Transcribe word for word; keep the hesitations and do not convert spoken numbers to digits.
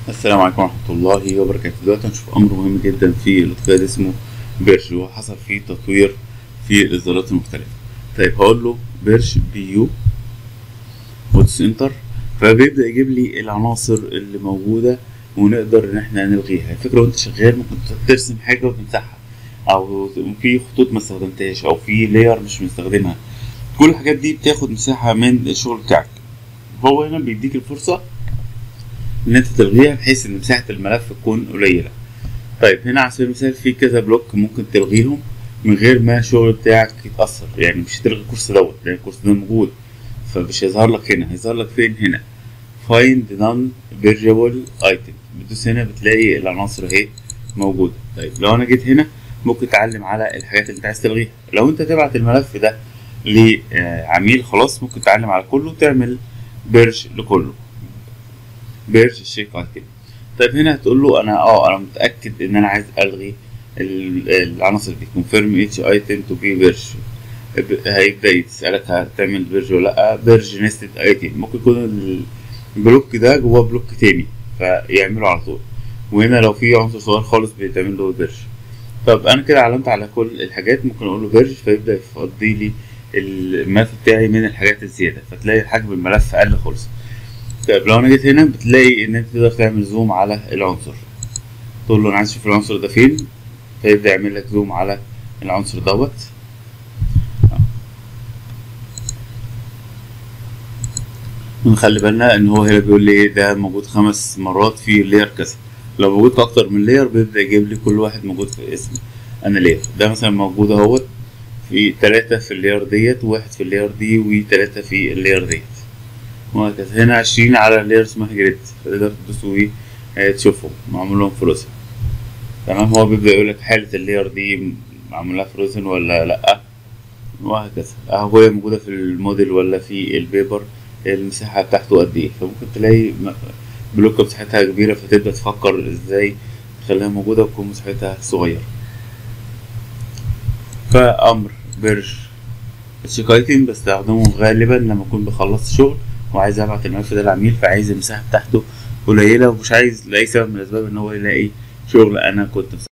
السلام عليكم ورحمة الله وبركاته. دلوقتي هنشوف أمر مهم جدا في الأوتوكاد اسمه بيرج، وهو حصل فيه تطوير في الإصدارات المختلفة. طيب هقول له بيرج بي يو وادوس انتر، فبيبدأ يجيب لي العناصر اللي موجودة ونقدر إن احنا نلغيها. الفكرة وانت شغال ممكن ترسم حاجة وتمسحها، أو في خطوط ما استخدمتهاش، أو في لاير مش مستخدمها. كل الحاجات دي بتاخد مساحة من الشغل بتاعك. هو هنا بيديك الفرصة ان انت تلغيها بحيث ان مساحة الملف تكون قليلة. طيب هنا على سبيل المثال في كذا بلوك ممكن تلغيهم من غير ما الشغل بتاعك يتأثر. يعني مش هتلغي الكورس دوت لان الكورس ده موجود، فمش هيظهر لك هنا، هيظهر لك فين؟ هنا find non purgeable item. بتدوس هنا بتلاقي العناصر اهي موجودة. طيب لو انا جيت هنا ممكن تعلم على الحاجات اللي انت عايز تلغيها. لو انت تبعت الملف ده لعميل خلاص ممكن تعلم على كله وتعمل بيرج لكله، بيرج الشيك ايتم. طيب هنا هتقول له انا اه انا متاكد ان انا عايز الغي العناصر دي. confirm each item to be بيرج. هيبدا يسالك هتعمل بيرج ولا لا. بيرج نستد ايتم، ممكن يكون البلوك ده جواه بلوك تاني فيعمله على طول. وهنا لو في عنصر صغير خالص بيتعمل له بيرج. طب انا كده علمت على كل الحاجات، ممكن اقول له بيرج فيبدا يفضي لي الملف بتاعي من الحاجات الزياده، فتلاقي حجم الملف اقل خالص. طيب لو انا جيت هنا بتلاقي ان انت تقدر تعمل زوم على العنصر، تقول له انا عايز اشوف العنصر ده فين، فيبدأ يعمل لك زوم على العنصر دوت. ونخلي بالنا ان هو هنا بيقول لي ده موجود خمس مرات في اللاير كذا. لو موجود في اكتر من لاير بيبدأ يجيب لي كل واحد موجود في اسم انا لاير. ده مثلا موجود اهوت في تلاتة في اللاير ديت، وواحد في اللاير دي، وتلاتة في اللاير ديت، وهكذا. هنا عشرين على لاير اسمها جريد، فتقدر تدوسوا ايه تشوفهم معمول لهم فروزن. تمام، هو بيبدأ يقولك حالة اللاير دي معمول لها فروزن ولا لأ، وهكذا. اهو هي موجودة في الموديل ولا في البيبر، المساحة بتاعته قد ايه. فممكن تلاقي بلوكة مساحتها كبيرة فتبدأ تفكر ازاي تخليها موجودة وتكون مساحتها صغيرة. فأمر بيرج الشيك ايتم بستخدمه غالبا لما اكون بخلص شغل وعايز ابعت الملف ده للعميل، فعايز المساحة بتاعته قليلة ومش عايز لأي سبب من الأسباب إن هو يلاقي شغل أنا كنت